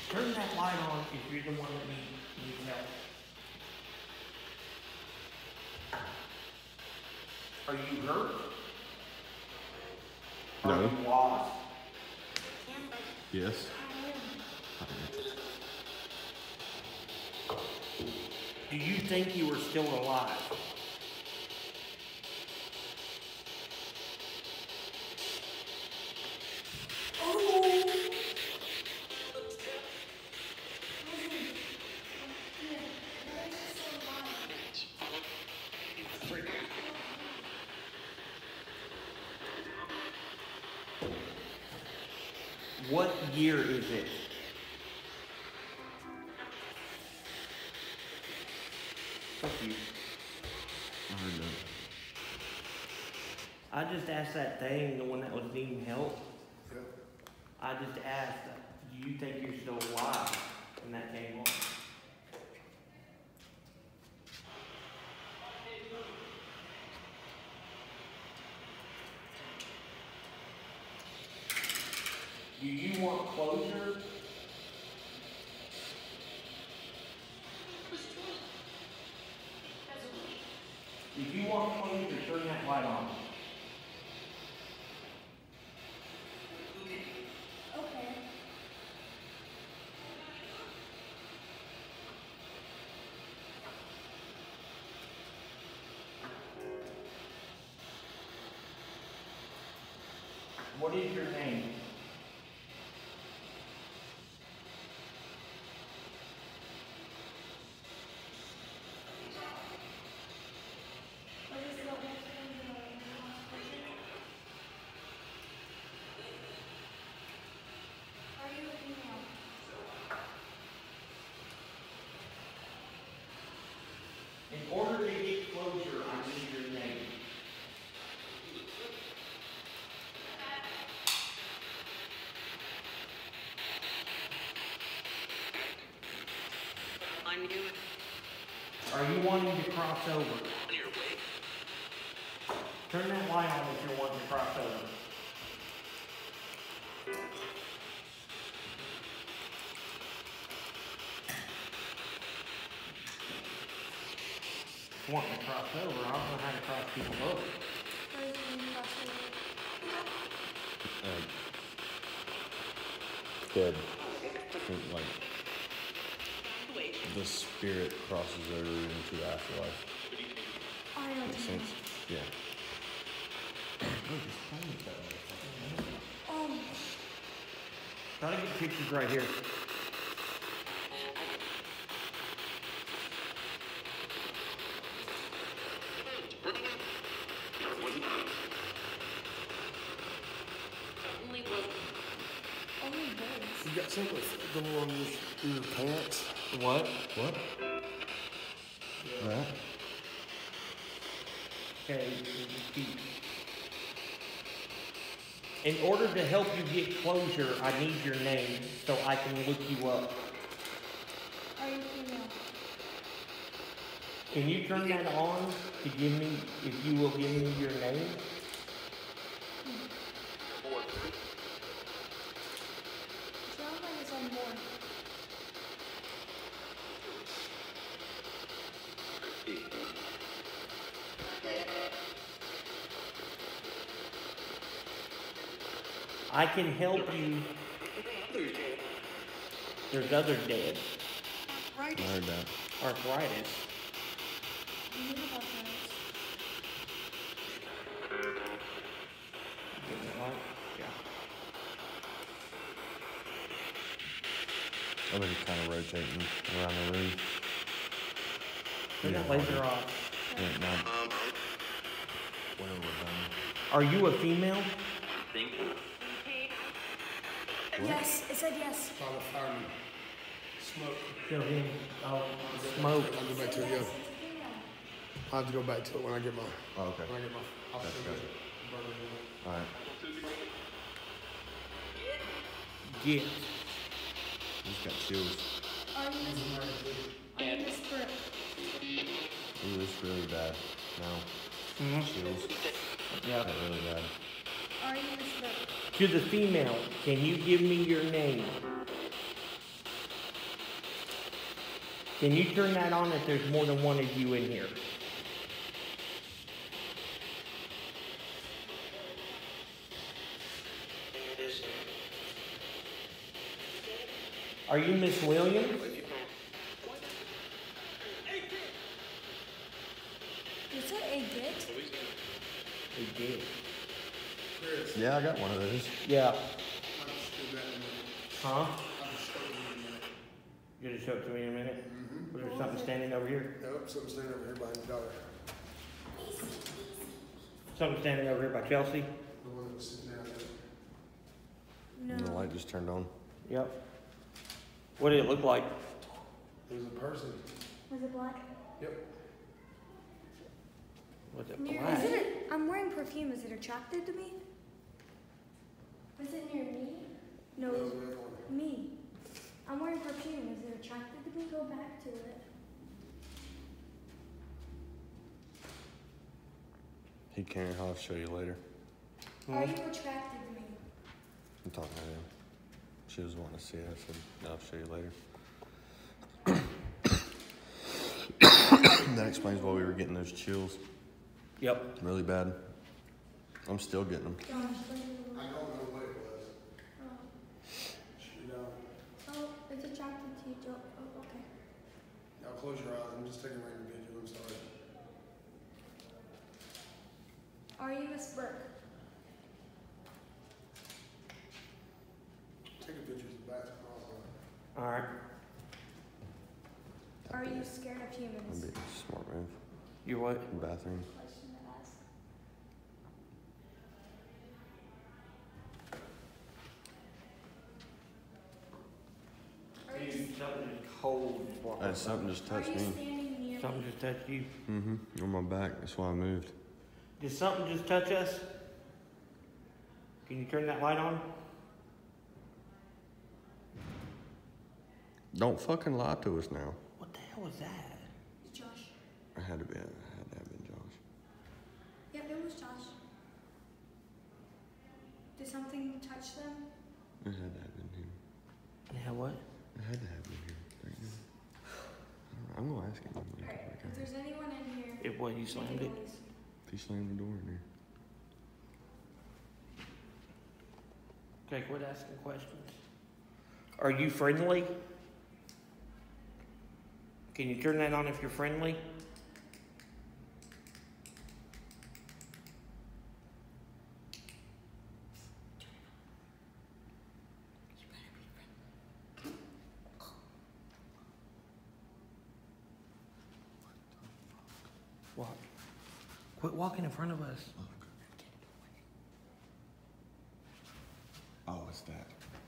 Turn that light on if you're the one that needs help. Are you hurt? No. Are you lost? Yes. Do you think you are still alive? What year is it? Fuck you. I heard that. I just asked that thing, the one that was needing help. Yeah. I just asked, do you think you're still alive? And that came on. Do you want closure? If you want closure, turn that light on. Okay. What is your name? What is the whole thing in the hospital? Are you a female? In order to get closure, I need your name. On you. Are you wanting to cross over? On your way. Turn that light on if you're wanting to cross over. Wanting to cross over, I don't know how to cross people over. Are you being crossed Dead. Like the spirit crosses over into the afterlife. I don't Makes sense? Yeah. Try to get pictures right here. Only will. Only birds. You got something going on in your pants? What? What? That? Okay, repeat. In order to help you get closure, I need your name so I can look you up. Are you female? Can you turn that on to give me, if you will give me your name? Sounds like it's on board. I can help you. There's other dead. I heard that. Arthritis. You need about that. Yeah. I've been kind of rotating around the room. Turn that laser off. Yeah, now, whenever we're done. Are you a female? Yes, it said yes. Trying to find smoke. Show him. Oh, smoke. I'll go back to it, yeah. Yes, it's a female. I'll have to go back to it when I get my, Oh, okay. I'll Gotcha, still gotcha. burn it. Alright. Get. He's got chills. Are you the spirit? Ooh, it's really bad. No. Chills. Yeah. Got really bad. Are you the spirit? To the female, can you give me your name? Can you turn that on if there's more than one of you in here? Are you Miss Williams? Is it a get? We did. Chris, Yeah, I got one of those. Yeah. I'll just do that in a minute. Huh? I'll just show you in a minute. You're gonna show it to me in a minute? Mm-hmm. Was there something standing over here? Nope, something's standing over here behind the daughter. Something standing over here by Chelsea? The one that was sitting down there. And the No. light just turned on. Yep. What did it look like? It was a person. Was it black? Yep. Was it Near, black? is it? I'm wearing perfume. Is it attracted to me? Was it near me? No, That was the other one. me. I'm wearing perfume. Is it attracted to me? Go back to it. He can't. I'll show you later. Are you attracted to me? I'm talking to him. She was wanting to see it. I said, no, I'll show you later. That explains why we were getting those chills Yep. really bad. I'm still getting them. Josh, I don't know what it was. oh. You know, Oh, it's attracted to you, Joe. Oh, okay. now close your eyes. I'm just taking random pictures. I'm sorry. Are you a Burke? Taking pictures of basketball. Alright. Are you scared of That'd humans? be a smart move. You what? Bathroom. Question to ask. Are you, Something cold. Something just are touched you me. standing near Something me? just touched you. Mm-hmm. On my back. That's why I moved. Did something just touch us? Can you turn that light on? Don't fucking lie to us now. What the hell was that? It's Josh. I had to have been Josh. Yep, it was Josh. Did something touch them? It had to have been him. Yeah, what? It had to have been him. Right now. I'm gonna ask him. Alright, if there's anyone in here, It was, you make slammed a it. noise. If he slammed the door in there. Okay, quit asking questions. Are you friendly? Can you turn that on if you're friendly? What? Quit walking in front of us. Oh, it's that.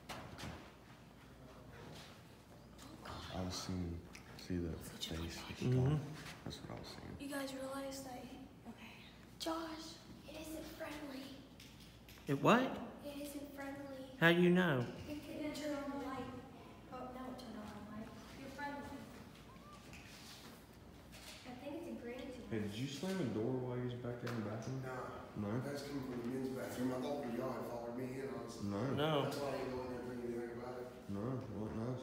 I was seeing, see the face. Mhm. That's what I was seeing. You guys realize that? Okay. Josh, it isn't friendly. It what? It isn't friendly. How do you know? You can turn on the light. Oh, no, turn on the light. You're friendly. I think it's agreed to. Hey, did you slam the door while you was back there in the bathroom? No, No? that's coming from the men's bathroom. I thought y'all had followed me in, honestly. No. No. That's why I didn't go in there and bring anything about it. No, it wasn't us.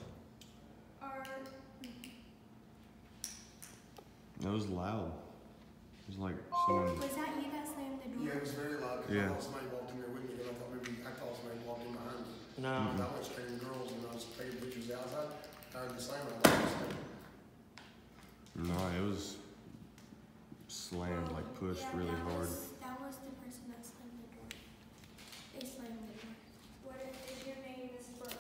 It was loud. It was like someone. Was that you that slammed the door? Yeah, it was very loud because Yeah. I thought somebody walked in there with me, and I thought somebody walked in behind me. No. I was taking girls and I was taking pictures outside. I heard the same. I thought it was like, No, it was slammed, like pushed Yeah, really that hard. That was the person that slammed the door. They slammed the door. What if your name is Burke?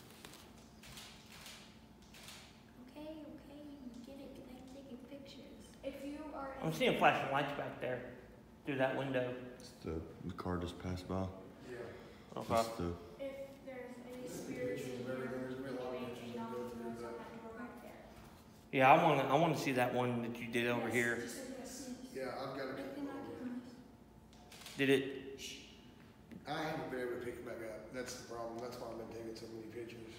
Okay, you get it. They're taking pictures. If you are I'm seeing flashing lights back there through that window. It's the car just passed by. yeah. Okay. It's the, if there's any spirits in There's here, gonna be a lot of they pictures may that go through knock that. on that door back there. Yeah, I wanna see that one that you did over Yes, here. just a yes. Yeah, I've got They it. can knock on us. Did it? I haven't been able to pick it back up. That's the problem. That's why I've been taking so many pictures.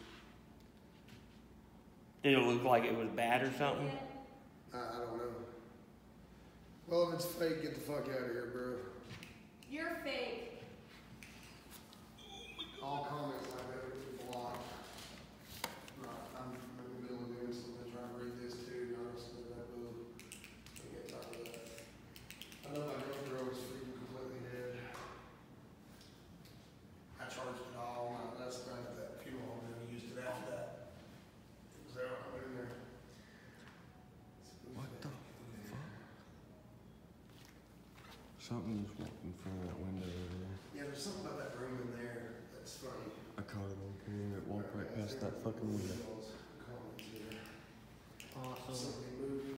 Did it look like it was bad or something? I don't know. Well, if it's fake, get the fuck out of here, bro. You're fake. All comments like that are blocked. Right, I'm in the middle of doing something, trying to read this. Something just walked in front of that window over there. Yeah, there's something about that room in there that's funny. I caught it on camera. It walked right past that fucking window. Comments here. Awesome. Something